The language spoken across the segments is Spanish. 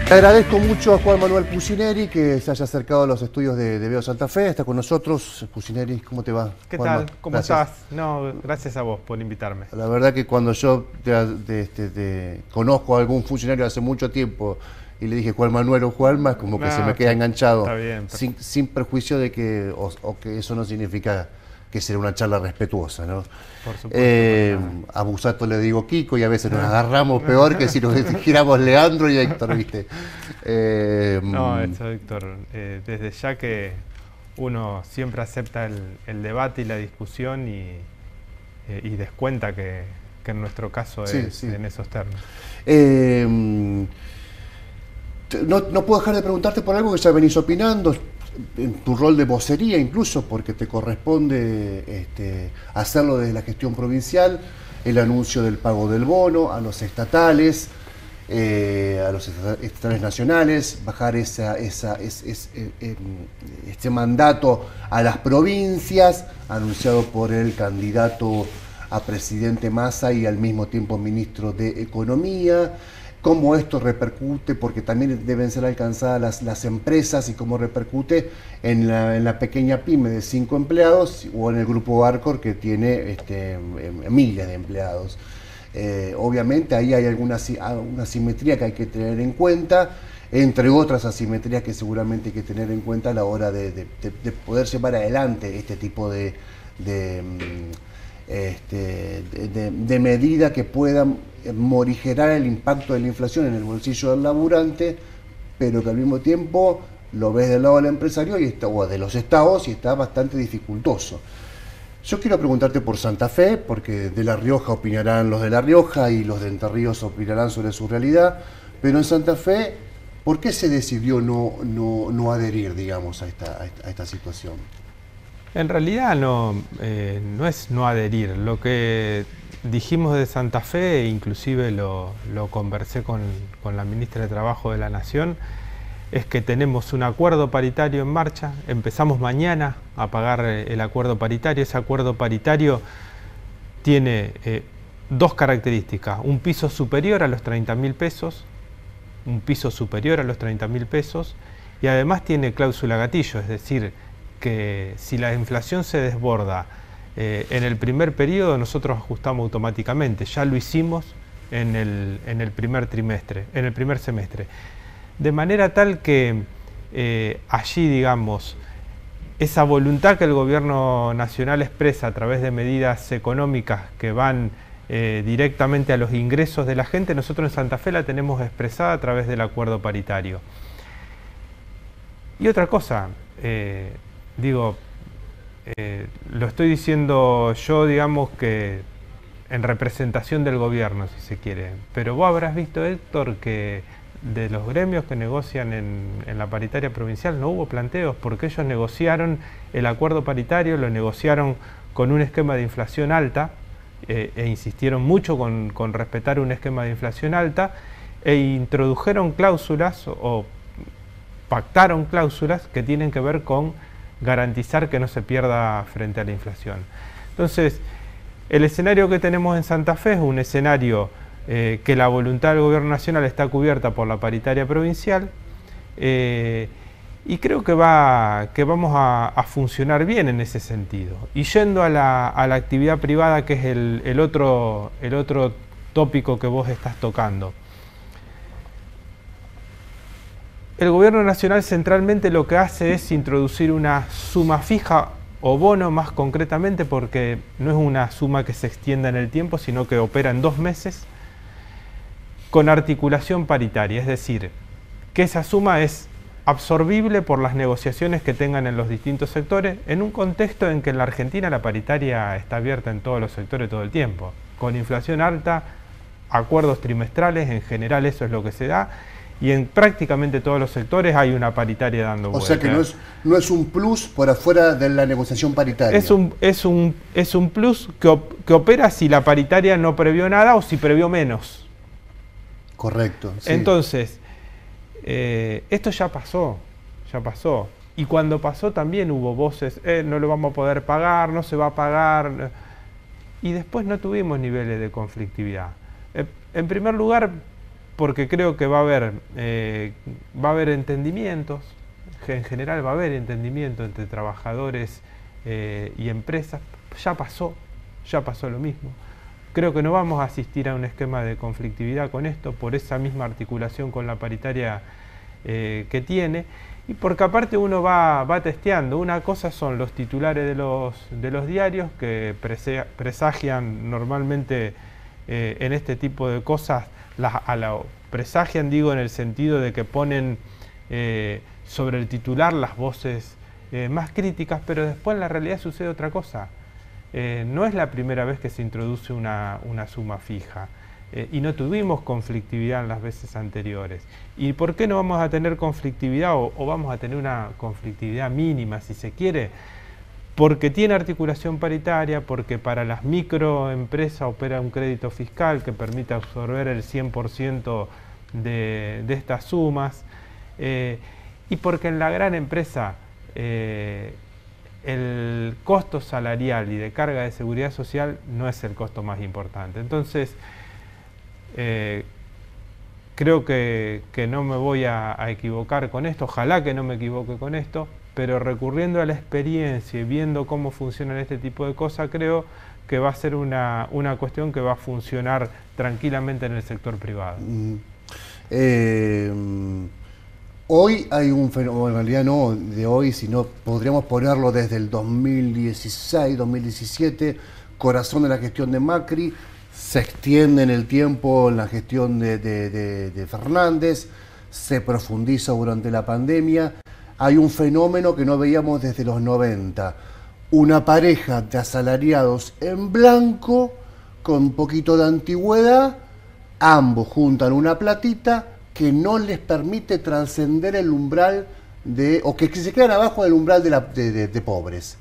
Le agradezco mucho a Juan Manuel Cucineri que se haya acercado a los estudios de Veo Santa Fe. Está con nosotros. Cucineri, ¿cómo te va? ¿Qué Juanma, tal? ¿Cómo gracias. estás? No, gracias a vos por invitarme. La verdad que cuando yo conozco a algún funcionario hace mucho tiempo y le dije Juan Manuel o Juanma, es como que se me queda enganchado. Está bien. Sin perjuicio de que, o que eso no significa que será una charla respetuosa, ¿no? Por supuesto. A Busato le digo Kiko y a veces nos agarramos peor que si nos dijéramos Leandro y Héctor, ¿viste? No, eso, Héctor, desde ya que uno siempre acepta el debate y la discusión y descuenta que en nuestro caso es en esos términos. No puedo dejar de preguntarte por algo que ya venís opinando, en tu rol de vocería incluso, porque te corresponde hacerlo desde la gestión provincial, el anuncio del pago del bono a los estatales nacionales, bajar este mandato a las provincias, anunciado por el candidato a presidente Massa y al mismo tiempo ministro de Economía. Cómo esto repercute, porque también deben ser alcanzadas las empresas, y cómo repercute en la pequeña pyme de 5 empleados o en el grupo Arcor que tiene miles de empleados. Obviamente ahí hay una asimetría que hay que tener en cuenta, entre otras asimetrías que seguramente hay que tener en cuenta a la hora de poder llevar adelante este tipo de medida que puedan morigerar el impacto de la inflación en el bolsillo del laburante, pero que al mismo tiempo lo ves del lado del empresario o de los estados y está bastante dificultoso. Yo quiero preguntarte por Santa Fe, porque de La Rioja opinarán los de La Rioja y los de Entre Ríos opinarán sobre su realidad, pero en Santa Fe, ¿por qué se decidió no adherir, digamos, a esta situación? En realidad no es no adherir. Lo que dijimos de Santa Fe, inclusive lo conversé con la ministra de Trabajo de la Nación, es que tenemos un acuerdo paritario en marcha. Empezamos mañana a pagar el acuerdo paritario. Ese acuerdo paritario tiene dos características: un piso superior a los 30.000 pesos, y además tiene cláusula gatillo, es decir, que si la inflación se desborda en el primer periodo, nosotros ajustamos automáticamente. Ya lo hicimos en el primer semestre. De manera tal que allí, digamos, esa voluntad que el gobierno nacional expresa a través de medidas económicas que van directamente a los ingresos de la gente, nosotros en Santa Fe la tenemos expresada a través del acuerdo paritario. Y otra cosa, lo estoy diciendo yo, digamos, que en representación del gobierno, si se quiere, pero vos habrás visto, Héctor, que de los gremios que negocian en la paritaria provincial no hubo planteos, porque ellos negociaron el acuerdo paritario, lo negociaron con un esquema de inflación alta, e insistieron mucho con respetar un esquema de inflación alta, e introdujeron cláusulas o pactaron cláusulas que tienen que ver con garantizar que no se pierda frente a la inflación. Entonces, el escenario que tenemos en Santa Fe es un escenario que la voluntad del gobierno nacional está cubierta por la paritaria provincial, y creo que vamos a funcionar bien en ese sentido. Y yendo a la actividad privada, que es el otro tópico que vos estás tocando. El gobierno nacional centralmente lo que hace es introducir una suma fija o bono, más concretamente, porque no es una suma que se extienda en el tiempo, sino que opera en 2 meses, con articulación paritaria, es decir, que esa suma es absorbible por las negociaciones que tengan en los distintos sectores, en un contexto en que en la Argentina la paritaria está abierta en todos los sectores todo el tiempo. Con inflación alta, acuerdos trimestrales, en general eso es lo que se da, y en prácticamente todos los sectores hay una paritaria dando vuelta. O sea que no es un plus por afuera de la negociación paritaria. Es un plus que opera si la paritaria no previó nada o si previó menos. Correcto. Sí. Entonces, esto ya pasó. Y cuando pasó también hubo voces, no lo vamos a poder pagar, no se va a pagar. Y después no tuvimos niveles de conflictividad. En primer lugar, porque creo que va a haber entendimientos, en general va a haber entendimiento entre trabajadores y empresas. Ya pasó lo mismo. Creo que no vamos a asistir a un esquema de conflictividad con esto, por esa misma articulación con la paritaria que tiene, y porque aparte uno va testeando. Una cosa son los titulares de los diarios, que presagian normalmente en este tipo de cosas, presagian, digo, en el sentido de que ponen sobre el titular las voces más críticas, pero después en la realidad sucede otra cosa. No es la primera vez que se introduce una suma fija, y no tuvimos conflictividad en las veces anteriores. ¿Y por qué no vamos a tener conflictividad o vamos a tener una conflictividad mínima, si se quiere? Porque tiene articulación paritaria, porque para las microempresas opera un crédito fiscal que permite absorber el 100% de estas sumas, y porque en la gran empresa el costo salarial y de carga de seguridad social no es el costo más importante. Entonces, creo que no me voy a equivocar con esto, ojalá que no me equivoque con esto, pero recurriendo a la experiencia y viendo cómo funcionan este tipo de cosas, creo que va a ser una cuestión que va a funcionar tranquilamente en el sector privado. Hoy hay un fenómeno, en realidad no de hoy, sino podríamos ponerlo desde el 2016, 2017, corazón de la gestión de Macri, se extiende en el tiempo en la gestión de Fernández, se profundiza durante la pandemia. Hay un fenómeno que no veíamos desde los 90, una pareja de asalariados en blanco, con un poquito de antigüedad, ambos juntan una platita que no les permite trascender el umbral o que se quedan abajo del umbral de pobres.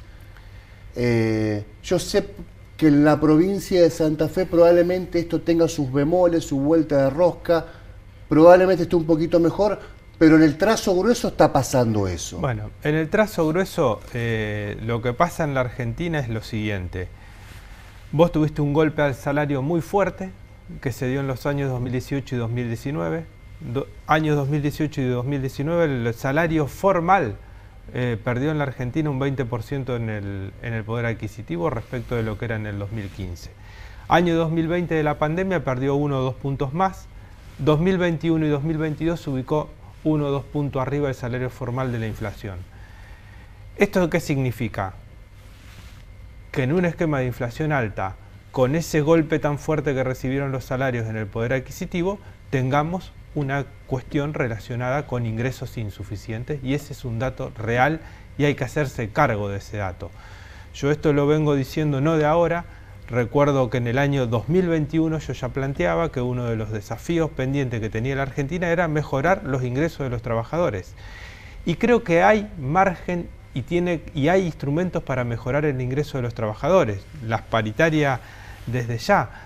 Yo sé que en la provincia de Santa Fe probablemente esto tenga sus bemoles, su vuelta de rosca, probablemente esté un poquito mejor, pero en el trazo grueso está pasando eso. Bueno, en el trazo grueso lo que pasa en la Argentina es lo siguiente. Vos tuviste un golpe al salario muy fuerte que se dio en los años 2018 y 2019. Años 2018 y 2019 el salario formal perdió en la Argentina un 20% en el poder adquisitivo respecto de lo que era en el 2015. Año 2020 de la pandemia perdió 1 o 2 puntos más. 2021 y 2022 se ubicó 1 o 2 puntos arriba del salario formal de la inflación. ¿Esto qué significa? Que en un esquema de inflación alta, con ese golpe tan fuerte que recibieron los salarios en el poder adquisitivo, tengamos una cuestión relacionada con ingresos insuficientes, y ese es un dato real y hay que hacerse cargo de ese dato. Yo esto lo vengo diciendo no de ahora. Recuerdo que en el año 2021 yo ya planteaba que uno de los desafíos pendientes que tenía la Argentina era mejorar los ingresos de los trabajadores. Y creo que hay margen y hay instrumentos para mejorar el ingreso de los trabajadores. Las paritarias desde ya.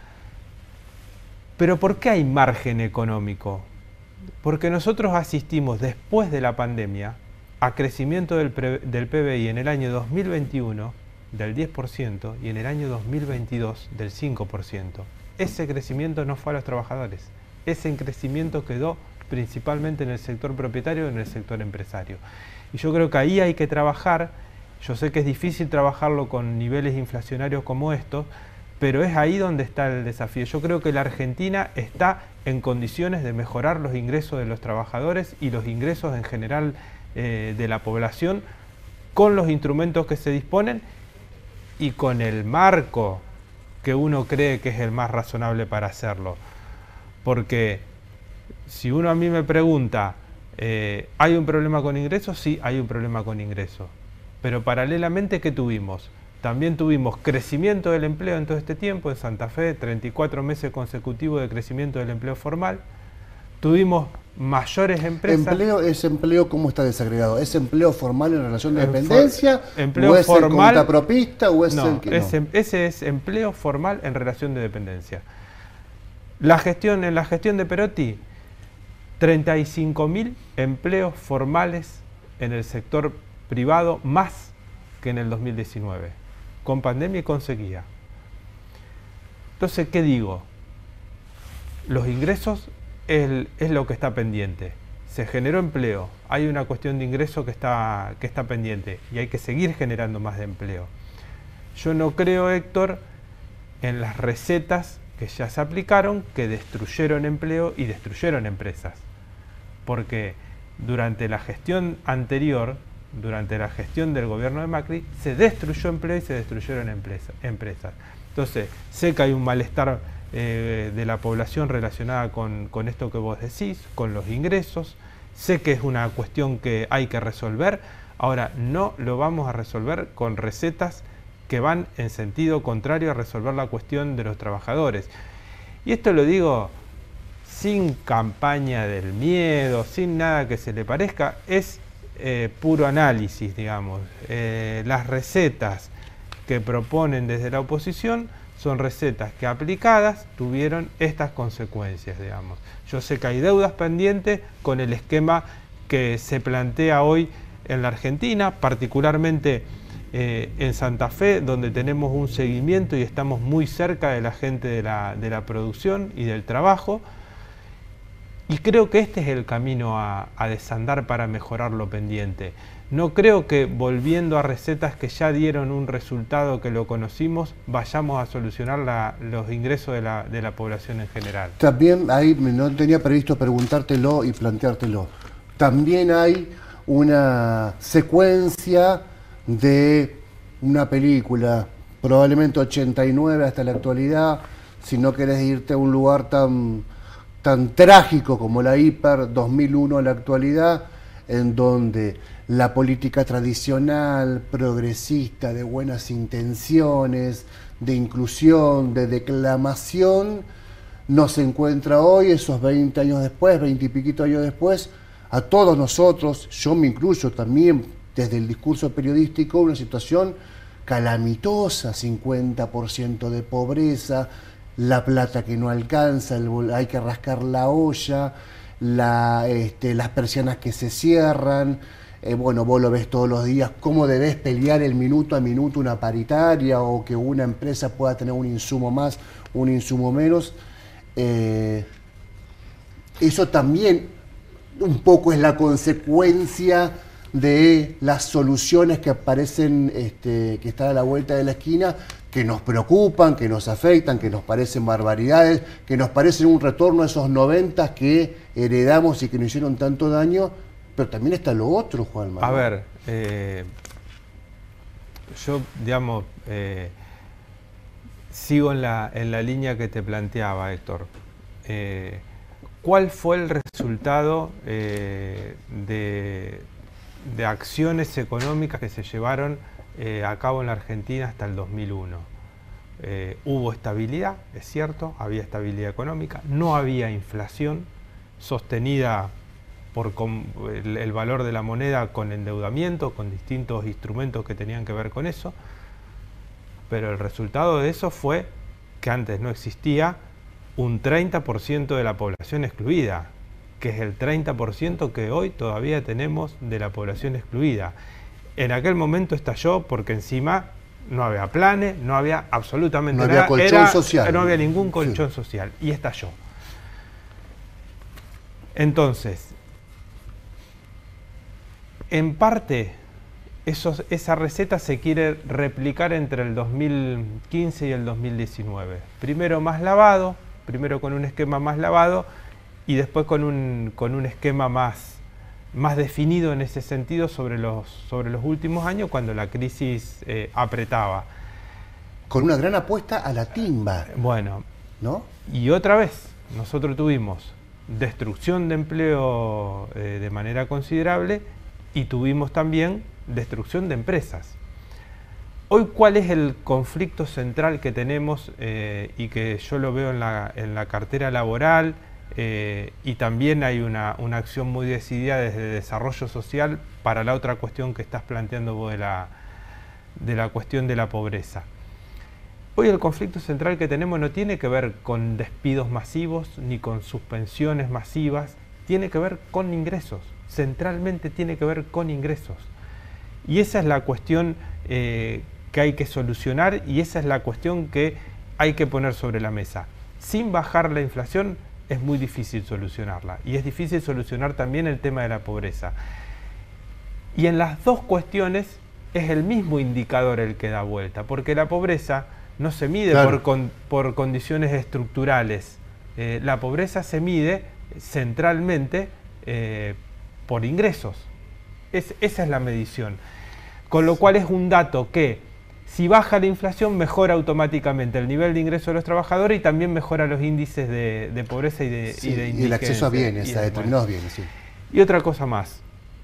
Pero ¿por qué hay margen económico? Porque nosotros asistimos después de la pandemia a crecimiento del PBI en el año 2021 del 10% y en el año 2022 del 5%. Ese crecimiento no fue a los trabajadores. Ese crecimiento quedó principalmente en el sector propietario y en el sector empresario. Y yo creo que ahí hay que trabajar. Yo sé que es difícil trabajarlo con niveles inflacionarios como estos, pero es ahí donde está el desafío. Yo creo que la Argentina está en condiciones de mejorar los ingresos de los trabajadores y los ingresos en general de la población con los instrumentos que se disponen y con el marco que uno cree que es el más razonable para hacerlo. Porque si uno a mí me pregunta, ¿hay un problema con ingresos? Sí, hay un problema con ingresos. Pero paralelamente, ¿qué tuvimos? También tuvimos crecimiento del empleo en todo este tiempo. En Santa Fe, 34 meses consecutivos de crecimiento del empleo formal. Tuvimos mayores empresas. ¿Ese empleo cómo está desagregado? ¿Es empleo formal en relación de dependencia? ¿Empleo ¿O es formal? el contrapropista? ¿O es No, el que no? ese es empleo formal en relación de dependencia. En la gestión de Perotti, 35.000 empleos formales en el sector privado, más que en el 2019. Con pandemia y con sequía. Entonces, ¿qué digo? Los ingresos es lo que está pendiente. Se generó empleo, hay una cuestión de ingreso que está pendiente y hay que seguir generando más de empleo. Yo no creo, Héctor, en las recetas que ya se aplicaron, que destruyeron empleo y destruyeron empresas. Porque durante la gestión anterior, durante la gestión del gobierno de Macri, se destruyó empleo y se destruyeron empresas. Entonces, sé que hay un malestar de la población relacionada con esto que vos decís, con los ingresos. Sé que es una cuestión que hay que resolver. Ahora, no lo vamos a resolver con recetas que van en sentido contrario a resolver la cuestión de los trabajadores. Y esto lo digo sin campaña del miedo, sin nada que se le parezca, es puro análisis, digamos. Las recetas que proponen desde la oposición son recetas que aplicadas tuvieron estas consecuencias, digamos. Yo sé que hay deudas pendientes con el esquema que se plantea hoy en la Argentina, particularmente en Santa Fe, donde tenemos un seguimiento y estamos muy cerca de la gente de la producción y del trabajo. Y creo que este es el camino a desandar para mejorar lo pendiente. No creo que volviendo a recetas que ya dieron un resultado que lo conocimos, vayamos a solucionar los ingresos de la población en general. También ahí, no tenía previsto preguntártelo y planteártelo, también hay una secuencia de una película, probablemente 89 hasta la actualidad, si no querés irte a un lugar tan trágico como la Hiper, 2001 a la actualidad, en donde la política tradicional, progresista, de buenas intenciones, de inclusión, de declamación, nos encuentra hoy, esos 20 años después, 20 y piquito años después, a todos nosotros, yo me incluyo también desde el discurso periodístico, una situación calamitosa, 50% de pobreza, la plata que no alcanza, hay que rascar la olla, las persianas que se cierran, bueno, vos lo ves todos los días, cómo debes pelear el minuto a minuto una paritaria o que una empresa pueda tener un insumo más, un insumo menos. Eso también un poco es la consecuencia de las soluciones que aparecen, que están a la vuelta de la esquina, que nos preocupan, que nos afectan, que nos parecen barbaridades, que nos parecen un retorno a esos 90 que heredamos y que nos hicieron tanto daño, pero también está lo otro, Juanma, ¿no? A ver, yo, digamos, sigo en la línea que te planteaba, Héctor. ¿Cuál fue el resultado de acciones económicas que se llevaron a cabo en la Argentina hasta el 2001? Hubo estabilidad, es cierto, había estabilidad económica, no había inflación sostenida por el valor de la moneda con endeudamiento, con distintos instrumentos que tenían que ver con eso, pero el resultado de eso fue que antes no existía un 30% de la población excluida, que es el 30% que hoy todavía tenemos de la población excluida. En aquel momento estalló porque encima no había planes, no había absolutamente nada. No había colchón social. No había ningún colchón social y estalló. Entonces, en parte, esa receta se quiere replicar entre el 2015 y el 2019. Primero más lavado, primero con un esquema más lavado y después con un esquema más definido en ese sentido sobre los últimos años cuando la crisis apretaba. Con una gran apuesta a la timba. Bueno, ¿no? Y otra vez, nosotros tuvimos destrucción de empleo de manera considerable y tuvimos también destrucción de empresas. Hoy, ¿cuál es el conflicto central que tenemos y que yo lo veo en la cartera laboral? Y también hay una acción muy decidida desde desarrollo social para la otra cuestión que estás planteando vos de la cuestión de la pobreza. Hoy el conflicto central que tenemos no tiene que ver con despidos masivos ni con suspensiones masivas, tiene que ver con ingresos, centralmente tiene que ver con ingresos. Y esa es la cuestión que hay que solucionar y esa es la cuestión que hay que poner sobre la mesa. Sin bajar la inflación, es muy difícil solucionarla. Y es difícil solucionar también el tema de la pobreza. Y en las dos cuestiones es el mismo indicador el que da vuelta, porque la pobreza no se mide por condiciones estructurales. La pobreza se mide centralmente por ingresos. Esa es la medición. Con lo cual es un dato que, si baja la inflación, mejora automáticamente el nivel de ingreso de los trabajadores y también mejora los índices de pobreza y de indigencia. Y el acceso a bienes, a determinados bienes. Sí. Y otra cosa más.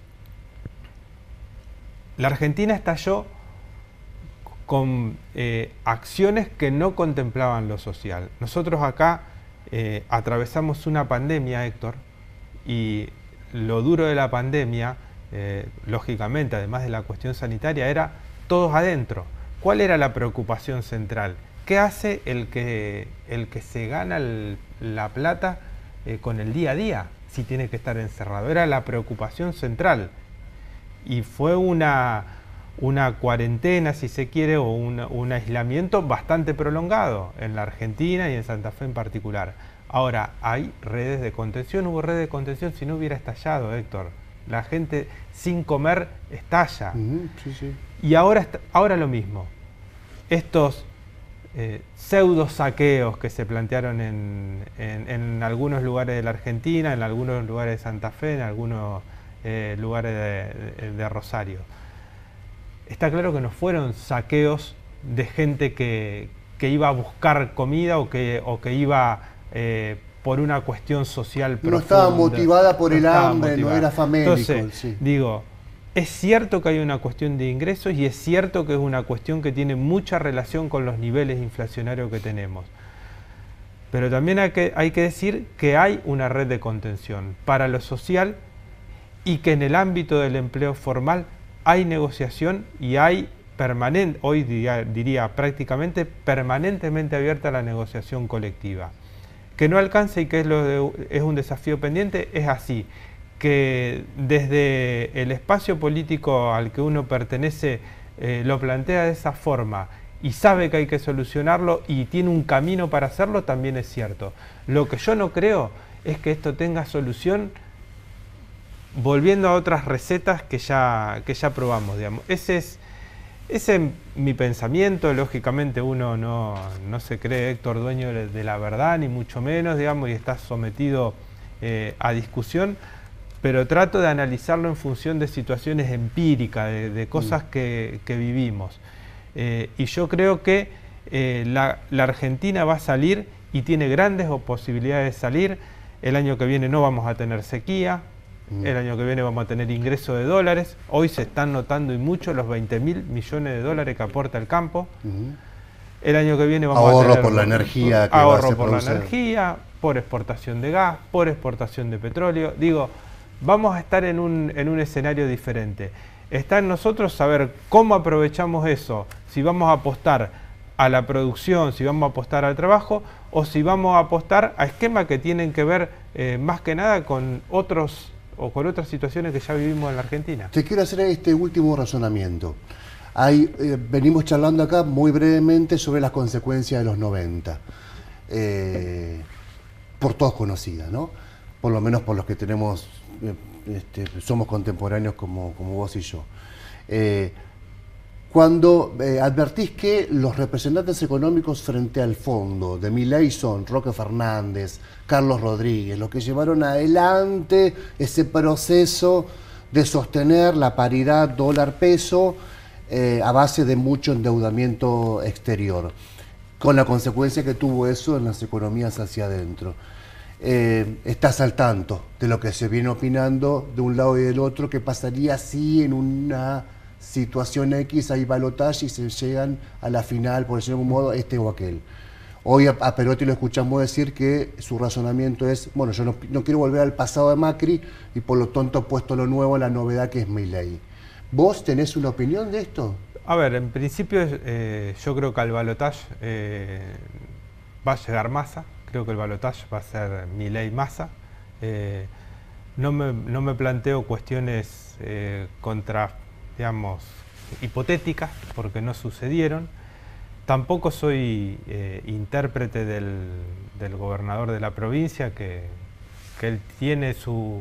La Argentina estalló con acciones que no contemplaban lo social. Nosotros acá atravesamos una pandemia, Héctor, y lo duro de la pandemia, lógicamente, además de la cuestión sanitaria, era todos adentro. ¿Cuál era la preocupación central? ¿Qué hace el que se gana la plata con el día a día si tiene que estar encerrado? Era la preocupación central. Y fue una cuarentena, si se quiere, o un aislamiento bastante prolongado en la Argentina y en Santa Fe en particular. Ahora, hay redes de contención, hubo redes de contención si no hubiera estallado, Héctor. La gente sin comer estalla. Sí, sí. Y ahora lo mismo. Estos pseudo saqueos que se plantearon en algunos lugares de la Argentina, en algunos lugares de Santa Fe, en algunos lugares de Rosario. Está claro que no fueron saqueos de gente que iba a buscar comida o que iba por una cuestión social profunda. No estaba motivada por el hambre, no era famélico. Entonces, sí. Digo, es cierto que hay una cuestión de ingresos y es cierto que es una cuestión que tiene mucha relación con los niveles inflacionarios que tenemos. Pero también hay que decir que hay una red de contención para lo social y que en el ámbito del empleo formal hay negociación y hay hoy diría prácticamente permanentemente abierta la negociación colectiva. Que no alcance y que es un desafío pendiente, es así. Que desde el espacio político al que uno pertenece lo plantea de esa forma y sabe que hay que solucionarlo y tiene un camino para hacerlo, también es cierto. Lo que yo no creo es que esto tenga solución volviendo a otras recetas que ya probamos, digamos. Ese es mi pensamiento. Lógicamente uno no se cree, Héctor, dueño de la verdad, ni mucho menos, digamos, y está sometido a discusión, pero trato de analizarlo en función de situaciones empíricas, de cosas que vivimos. Y yo creo que la Argentina va a salir y tiene grandes posibilidades de salir. El año que viene no vamos a tener sequía. El año que viene vamos a tener ingreso de dólares. Hoy se están notando y mucho los 20.000 millones de dólares que aporta el campo. El año que viene vamos a tener por la energía que ahorro por la energía, por exportación de gas, por exportación de petróleo. Digo, vamos a estar en un escenario diferente. Está en nosotros saber cómo aprovechamos eso, si vamos a apostar a la producción, si vamos a apostar al trabajo o si vamos a apostar a esquemas que tienen que ver más que nada con otras situaciones que ya vivimos en la Argentina. Te quiero hacer este último razonamiento. Venimos charlando acá muy brevemente sobre las consecuencias de los 90. Por todos conocidas, ¿no? Por lo menos por los que tenemos, somos contemporáneos como vos y yo. Cuando advertís que los representantes económicos frente al fondo de Milei son Roque Fernández, Carlos Rodríguez, los que llevaron adelante ese proceso de sostener la paridad dólar-peso a base de mucho endeudamiento exterior, con la consecuencia que tuvo eso en las economías hacia adentro. Estás al tanto de lo que se viene opinando de un lado y del otro, que pasaría si en una situación X hay balotaje y se llegan a la final, por decirlo de algún modo, este o aquel. Hoy a Perotti lo escuchamos decir que su razonamiento es, bueno, yo no quiero volver al pasado de Macri y por lo tanto he puesto lo nuevo, la novedad que es Milei. ¿Vos tenés una opinión de esto? A ver, en principio yo creo que al balotaje va a llegar Massa. Creo que el balotaje va a ser Milei-Massa. No me planteo cuestiones digamos, hipotéticas, porque no sucedieron. Tampoco soy intérprete del gobernador de la provincia, que él tiene su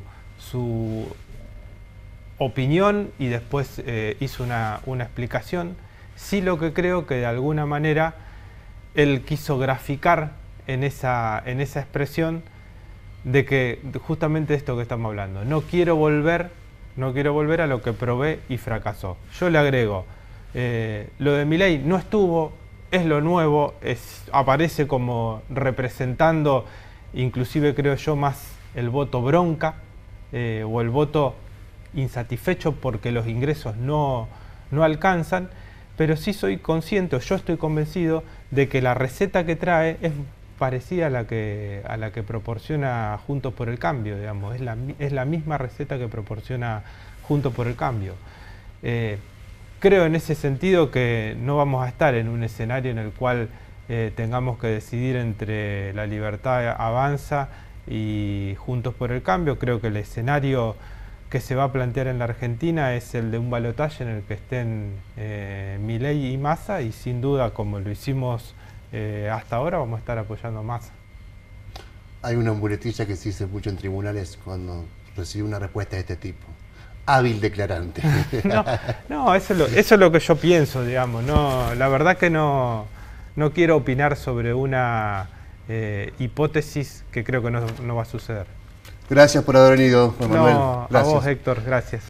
opinión y después hizo una explicación. Sí, lo que creo que de alguna manera él quiso graficar en esa expresión de que justamente esto que estamos hablando, no quiero volver a lo que probé y fracasó. Yo le agrego, lo de Milei no estuvo, es lo nuevo, aparece como representando, inclusive creo yo, más el voto bronca o el voto insatisfecho porque los ingresos no alcanzan, pero sí soy consciente, yo estoy convencido de que la receta que trae es parecida a la que proporciona Juntos por el Cambio, digamos, es la misma receta que proporciona Juntos por el Cambio. Creo en ese sentido que no vamos a estar en un escenario en el cual tengamos que decidir entre La Libertad Avanza y Juntos por el Cambio. Creo que el escenario que se va a plantear en la Argentina es el de un balotaje en el que estén Milei y Massa, y sin duda, como lo hicimos hasta ahora, vamos a estar apoyando a Massa. Hay una muletilla que se dice mucho en tribunales cuando recibe una respuesta de este tipo: hábil declarante. No, eso es lo que yo pienso, digamos. No, la verdad que no quiero opinar sobre una hipótesis que creo que no va a suceder. Gracias por haber venido, Juan Manuel. No, Gracias. a vos, Héctor, gracias.